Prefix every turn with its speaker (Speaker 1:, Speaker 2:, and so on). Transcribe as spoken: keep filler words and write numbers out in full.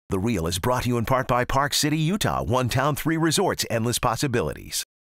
Speaker 1: The Real is brought to you in part by Park City, Utah. One town, three resorts, endless possibilities.